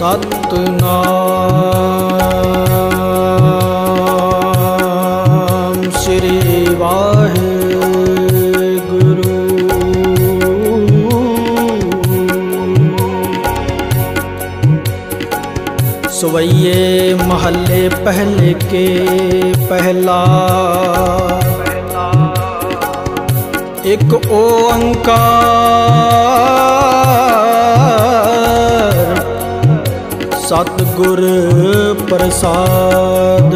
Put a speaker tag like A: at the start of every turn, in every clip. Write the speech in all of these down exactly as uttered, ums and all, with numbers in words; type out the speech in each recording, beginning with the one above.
A: सतनाम श्री वाहेगुरु। सवैये महल्ले पहले के पहला एक ओंकार सतगुर प्रसाद।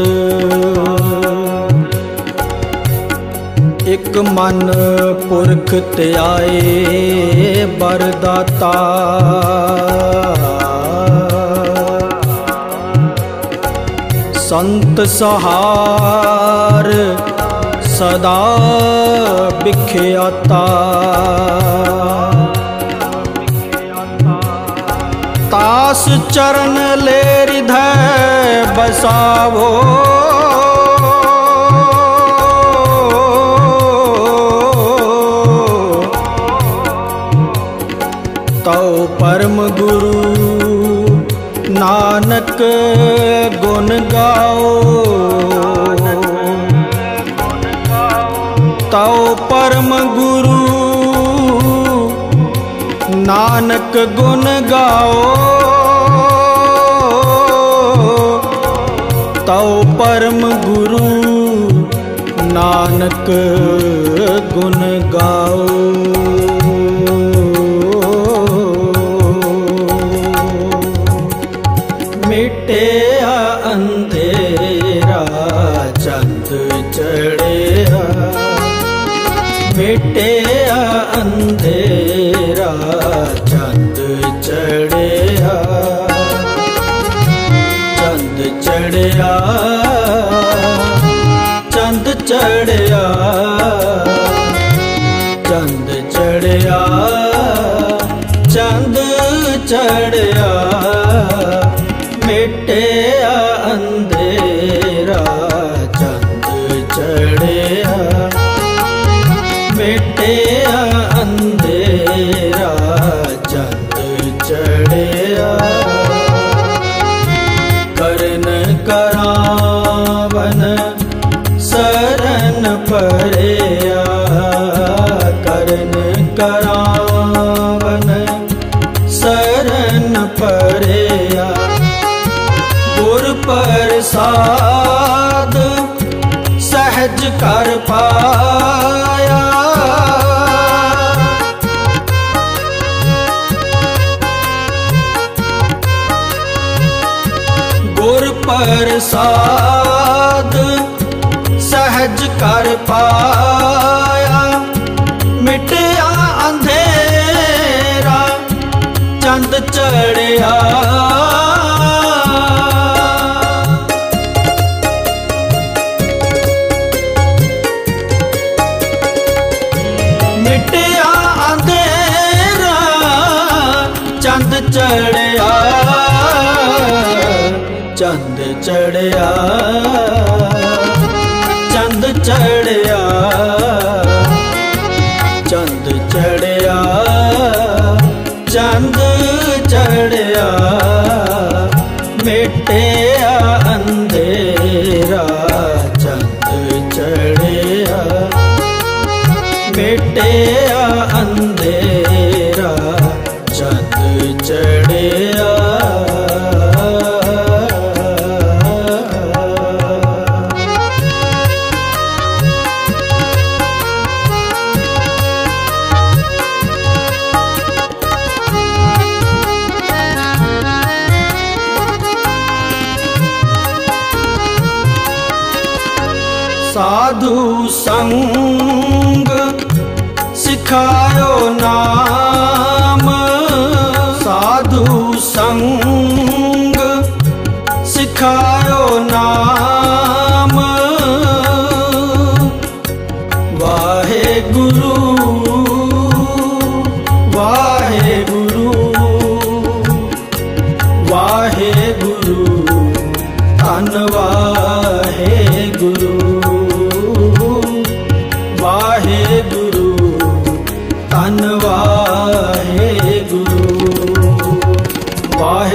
A: एक मन पुरख त्याए बरदाता संत सहार सदा बिख्याता। तास चरण ले हृदय बसावो तो परम गुरु नानक गुण गाओ। तो परम गुरु नानक गुण गाओ। तो परम गुरु नानक गुण गाओ। मिटेया अंधेरा चंद चढ़ेया। मिटेया अंधेरा चंद चढ़ेया। चंद चढ़िया चंद चढ़िया चंद चढ़िया चंद चढ़िया। मिटेया अंधेरा चंद चढ़िया। मिटेया अंधेरा चंद चढ़िया। करन करावन शरण परेया। करन करावन शरण परेया। गुर प्रसाद सहज कर पाया। गुर प्रसाद सहज कर पाया। मिटया अंधेरा चंद चढ़िया। मिटया अंधेरा चंद चढ़िया। चंद चढ़िया चंद चढ़िया चंद चढ़िया चंद चढ़िया। मिटेया अंधेरा चंद चढ़िया। मिटेया अंधेरा चंद चढ़िया। साधु संग सिखायो नाम। साधु संग सिखायो नाम। वाहे गुरु वाहे गुरु वाहे गुरु धन वाहे गुरु। वाहे गुरु धन वाहे गुरु। वाहे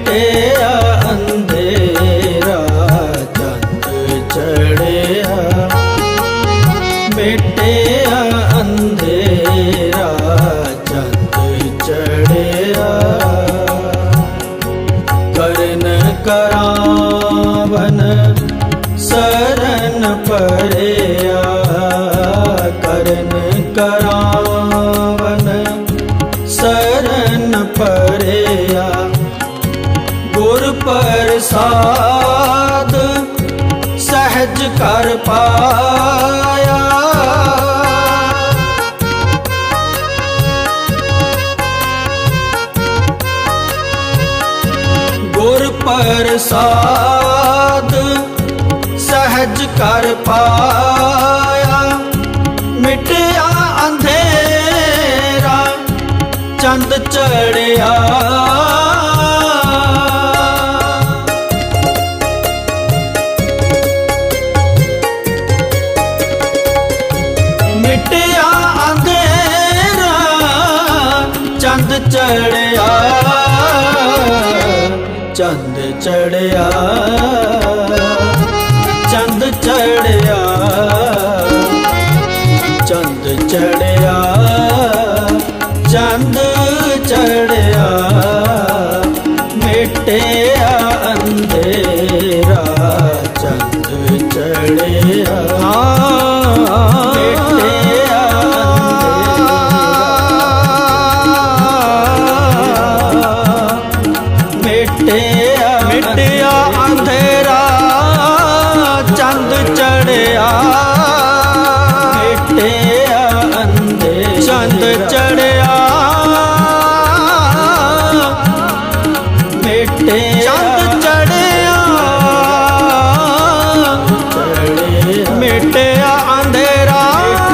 A: करावन शरण परेया, करन करावन शरण परेया। गुर प्रसाद सहज कर पाया, गुर प्रसाद सहज कर पाया। मिटया अंधेरा चंद चढ़िया, मिटया अंधेरा चंद चढ़िया, चंद चढ़िया, चंद चढ़िया, चंद चढ़िया, चंद चढ़िया। मिटया अंधेरा चंद चढ़िया, मिटया अंधेरा, मिटया अंधेरा चंद चढ़िया, मिटया अंधेरा चंद चढ़िया, मिटया चंद चढ़िया, मिटया अंधेरा,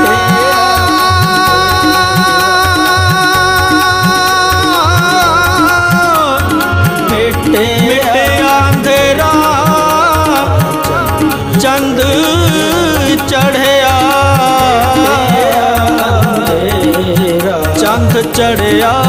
A: मिटया अंधेरा चंद चढ़िया, चंद चढ़िया।